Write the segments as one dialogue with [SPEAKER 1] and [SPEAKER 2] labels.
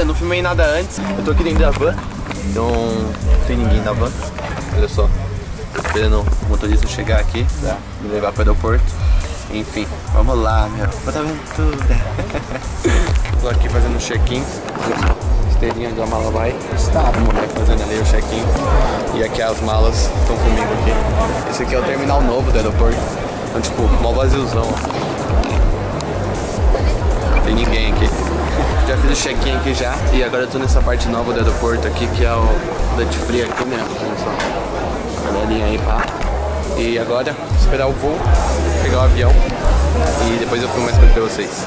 [SPEAKER 1] não filmei nada antes. Eu tô aqui dentro da van, então não tem ninguém na van. Olha só, tô esperando o motorista chegar aqui pra me levar pro aeroporto. Enfim, vamos lá, meu. Vou tá vendo tudo. Tô aqui fazendo check-in. Olha só, esteirinha da mala vai. Está a mulher fazendo ali o check-in. E aqui as malas estão comigo aqui. Esse aqui é o terminal novo do aeroporto. Então, tipo, mó vaziozão, ó. Não tem ninguém aqui. Já fiz o check-in aqui já. E agora eu tô nessa parte nova do aeroporto aqui, que é o duty free aqui mesmo. Olha só. Galerinha aí, pá. E agora, esperar o voo, pegar o avião. E depois eu filmo mais coisa pra vocês.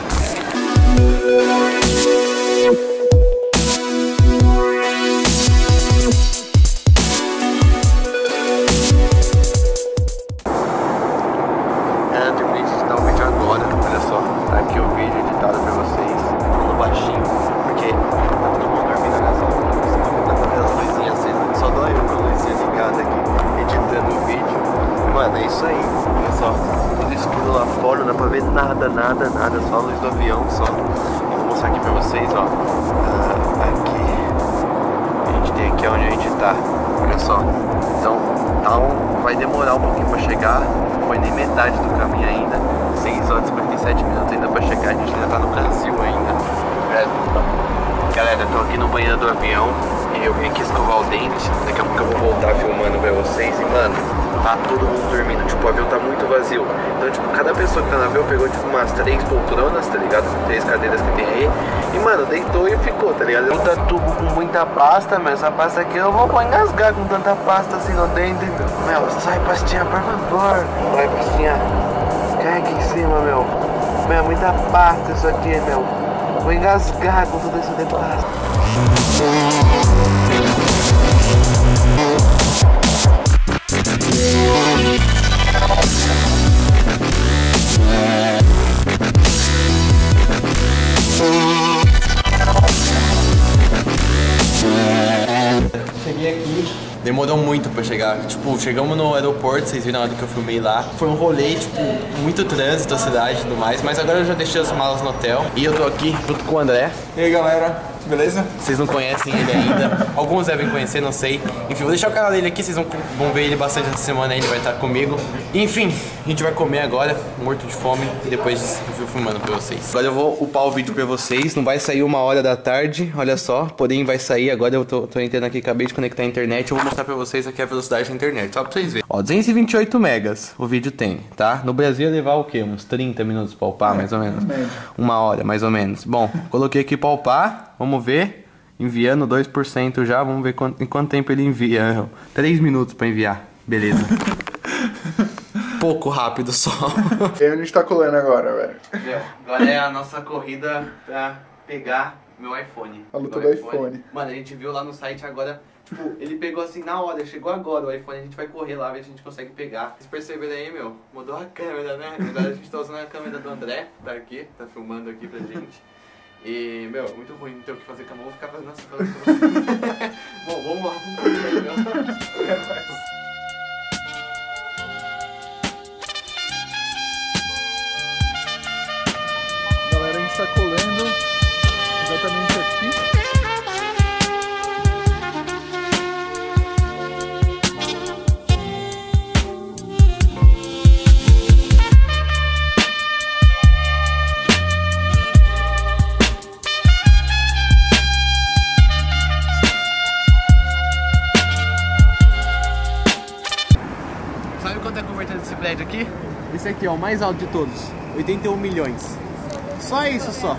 [SPEAKER 1] Nada, só a luz do avião, só. Eu vou mostrar aqui pra vocês, ó. Aqui, a gente tem aqui onde a gente tá, olha só. Então, vai demorar um pouquinho pra chegar, não foi nem metade do caminho ainda. 6 horas e 57 minutos ainda pra chegar, a gente ainda tá no Brasil ainda. Galera, eu tô aqui no banheiro do avião e eu vim aqui escovar o dente. Daqui a pouco eu vou voltar filmando pra vocês e, mano, tá todo mundo dormindo, tipo, o avião tá muito vazio. Então, tipo, cada pessoa que tá no avião pegou, tipo, umas 3 poltronas, tá ligado? 3 cadeiras que tem aí. E, mano, deitou e ficou, tá ligado? Puta tubo com muita pasta, mas essa pasta aqui eu vou engasgar com tanta pasta assim no dente. Meu, sai pastinha, por favor. Vai, pastinha. Cai aqui em cima, meu. Meu, muita pasta isso aqui, meu. Vou engasgar com tudo isso de pasta. Cheguei aqui, demorou muito pra chegar. Tipo, chegamos no aeroporto, vocês viram na hora que eu filmei lá. Foi um rolê, tipo, muito trânsito, a cidade e tudo mais. Mas agora eu já deixei as malas no hotel. E eu tô aqui junto com o André.
[SPEAKER 2] E aí, galera, beleza?
[SPEAKER 1] Vocês não conhecem ele ainda. Alguns devem conhecer, não sei. Enfim, vou deixar o canal dele aqui, vocês vão ver ele bastante essa semana aí, ele vai estar comigo. Enfim, a gente vai comer agora, morto de fome, e depois eu vou filmando pra vocês. Agora eu vou upar o vídeo pra vocês, não vai sair 1h da tarde, olha só. Porém vai sair, agora eu tô entrando aqui, acabei de conectar a internet. Eu vou mostrar pra vocês aqui a velocidade da internet, só pra vocês verem. Ó, 228 megas o vídeo tem, tá? No Brasil ia levar o quê? Uns 30 minutos pra upar, mais ou menos. 1h, mais ou menos. Bom, coloquei aqui pra upar, vamos ver. Enviando 2% já, vamos ver em quanto tempo ele envia. 3 minutos pra enviar, beleza. Pouco rápido só.
[SPEAKER 2] E aí, onde a gente tá colando agora, velho?
[SPEAKER 1] Agora é a nossa corrida pra pegar meu iPhone.
[SPEAKER 2] A luta do iPhone.
[SPEAKER 1] Mano, a gente viu lá no site agora, tipo, ele pegou assim na hora, chegou agora o iPhone, a gente vai correr lá, ver se a gente consegue pegar. Vocês perceberam aí, meu? Mudou a câmera, né? Agora a gente tá usando a câmera do André, tá aqui, tá filmando aqui pra gente. E, meu, muito ruim não ter o que fazer com a mão, vou ficar fazendo as coisas pra vocês. Bom, vamos lá, vamos correr, meu.
[SPEAKER 2] Galera, a gente tá colando exatamente aqui.
[SPEAKER 1] Sabe quanto é a cobertura desse prédio aqui? Esse aqui, ó, o mais alto de todos, 81 milhões. Só isso, só.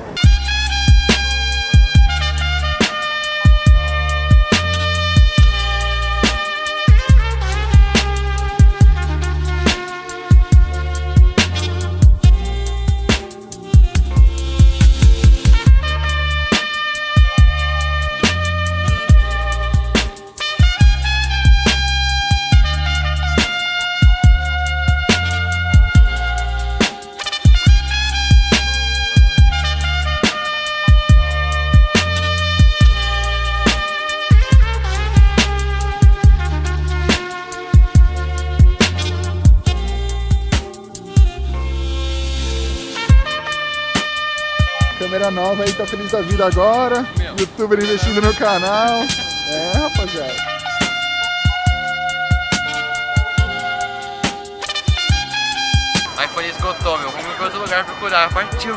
[SPEAKER 2] Gustavo aí tá feliz da vida agora. Youtuber investindo no canal. É, rapaziada.
[SPEAKER 1] iPhone esgotou, meu. Vamos pra outro lugar procurar. Partiu.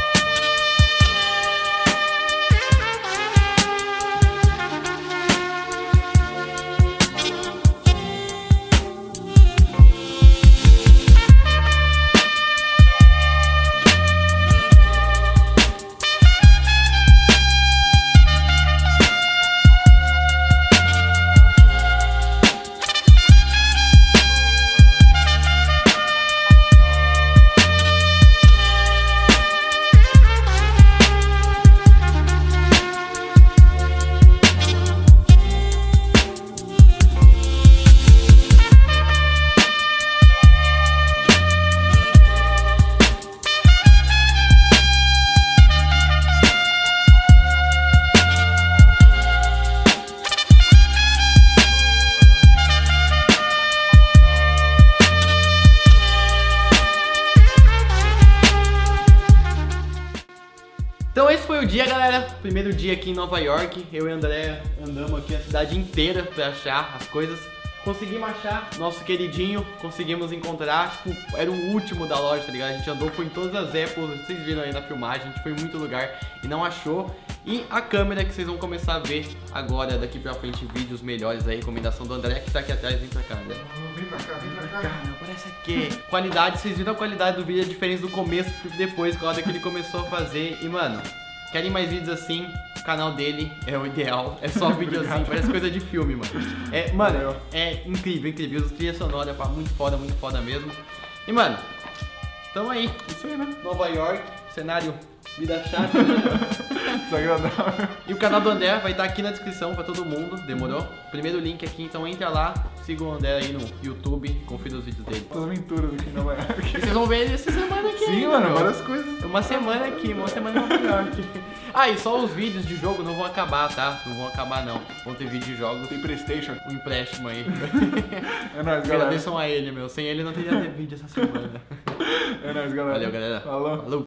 [SPEAKER 1] Então esse foi o dia, galera. Primeiro dia aqui em Nova York. Eu e a Andrea andamos aqui a cidade inteira pra achar as coisas. Conseguimos achar nosso queridinho, conseguimos encontrar, tipo, era o último da loja, tá ligado? A gente andou, foi em todas as Apples, vocês viram aí na filmagem, a gente foi em muito lugar e não achou. E a câmera que vocês vão começar a ver agora, daqui pra frente, vídeos melhores aí, recomendação do André que tá aqui atrás, vem pra cá, André.
[SPEAKER 2] Vem pra cá.
[SPEAKER 1] Parece aqui. Qualidade, vocês viram a qualidade do vídeo, a diferença do começo e depois, com a hora que ele começou a fazer. E mano, querem mais vídeos assim? O canal dele é o ideal, é só vídeo assim, parece coisa de filme, mano. É, mano, é incrível, incrível. Os trilha sonora, muito foda mesmo. E mano, tamo aí, isso aí, né? Nova York, cenário vida chata.
[SPEAKER 2] Desagradável.
[SPEAKER 1] E o canal do André vai estar aqui na descrição pra todo mundo, demorou? Primeiro link aqui, então entra lá, siga o André aí no YouTube, confira os vídeos dele.
[SPEAKER 2] As aventuras aqui em Nova York.
[SPEAKER 1] E vocês vão ver ele essa semana aqui.
[SPEAKER 2] Sim, mano, várias coisas.
[SPEAKER 1] Uma semana aqui, uma semana em Nova York. Ah, e só os vídeos de jogo não vão acabar, tá? Não vão acabar não. Vão ter vídeo de jogos.
[SPEAKER 2] Tem PlayStation.
[SPEAKER 1] Um empréstimo aí.
[SPEAKER 2] É nóis, galera.
[SPEAKER 1] Agradeçam a ele, meu. Sem ele não teria vídeo essa semana.
[SPEAKER 2] É nóis, galera.
[SPEAKER 1] Valeu, galera.
[SPEAKER 2] Falou.
[SPEAKER 1] Falou.